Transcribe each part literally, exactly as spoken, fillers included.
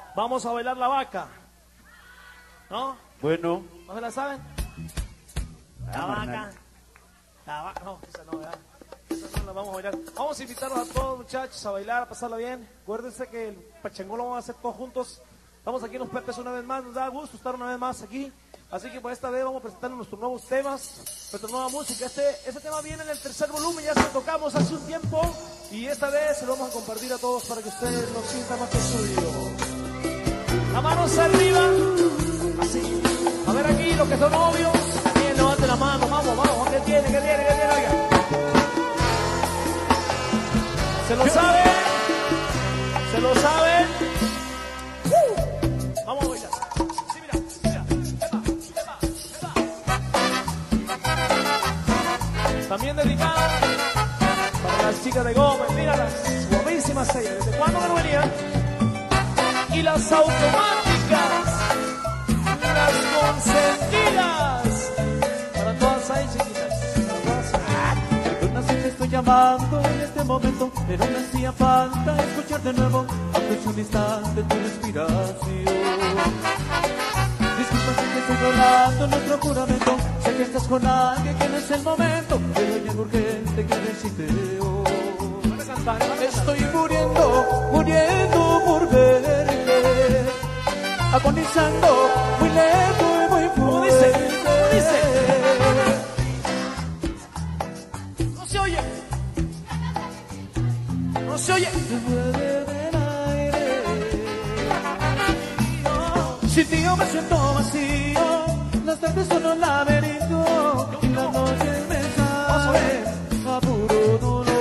Vamos a bailar la vaca. ¿No? Bueno. ¿No se la saben? La Ah, vaca. Manuel. La vaca. No, esa no, ¿verdad? Esa no la vamos a bailar. Vamos a invitarlos a todos, muchachos, a bailar, a pasarla bien. Acuérdense que el pachangón lo vamos a hacer todos juntos. Estamos aquí en Los Pepes una vez más. Nos da gusto estar una vez más aquí. Así que por esta vez vamos a presentar nuestros nuevos temas, nuestra nueva música. Este, este tema viene en el tercer volumen, ya se lo tocamos hace un tiempo. Y esta vez se lo vamos a compartir a todos para que ustedes lo sientan más que suyo. La manos arriba. Así. A ver aquí, los que son novios. Bien, levanten la mano. Vamos, vamos. ¿Qué tiene? ¿Qué tiene? ¿Qué tiene? Oiga. ¿Se lo saben? ¿Se lo saben? Uh. Vamos a bailar. Sí, mira, mira. Epa, epa, epa. También dedicado para las chicas de Gómez. Mira las guapísimas ellas. ¿Desde cuándo que no venían? Y las automáticas, las consentidas, para todas ahí chiquitas, para todas ahí. Perdona si te estoy llamando en este momento, pero me hacía falta escuchar de nuevo, aunque es un instante tu respiración. Disculpa si te estoy violando nuestro juramento, sé que estás con alguien que no es el momento, pero hay algo urgente que decirte hoy. Estoy muriendo, muriendo por verte, agonizando, muy lejos y muy fuerte. ¿Cómo dice? ¿Cómo dice? No se oye. No se oye. Sin ti yo me siento vacío, las tardes son un laberinto y las noches me saben a puro dolor.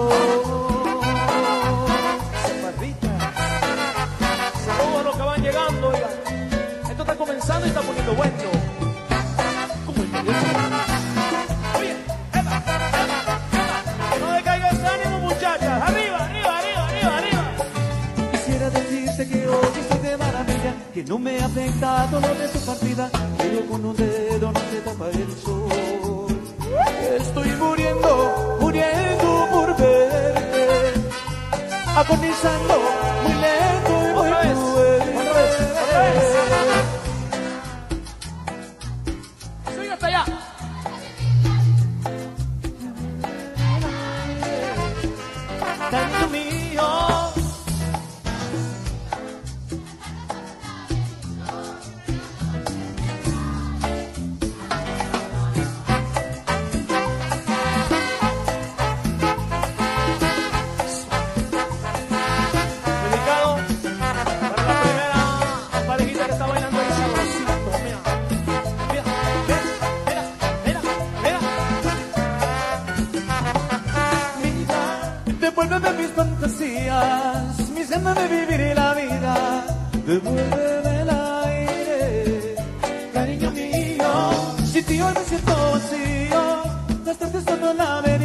Saludos a los que van llegando, oiga. Esto está comenzando y está poniendo bueno. ¿Cómo es que Oye, epa, epa, epa. Que no decaiga ese ánimo, muchachas. Arriba, arriba, arriba, arriba, arriba. Quisiera decirte que hoy estoy de maravilla, que no me ha afectado lo de tu partida, pero con un dedo no se tapa el sol. Estoy muriendo, muriendo por verte, agonizando, muy lento y muy Otra vez, fuerte. otra vez, otra vez. Sigue hasta allá. Tanto mío. Dedicado para la primera parejita que está bailando ahí sabrosito. Mira, mira, mira, mira, mira, mira. Devuélveme mis fantasías, mis ganas de vivir la vida. Devuélveme el aire, cariño mío. Si ti hoy me siento vacío, las tardes son un laberinto.